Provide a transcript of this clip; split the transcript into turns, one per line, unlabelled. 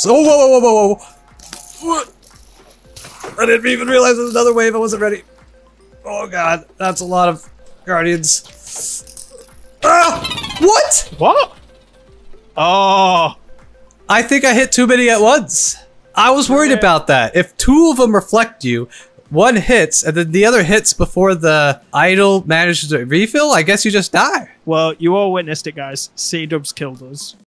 So, whoa. I didn't even realize there was another wave. I wasn't ready. Oh god, that's a lot of guardians. Ah! What?
What? Oh.
I think I hit too many at once. I was worried about that. If 2 of them reflect you, one hits, and then the other hits before the idol manages to refill, I guess you just die.
Well, you all witnessed it, guys. C-Dubs killed us.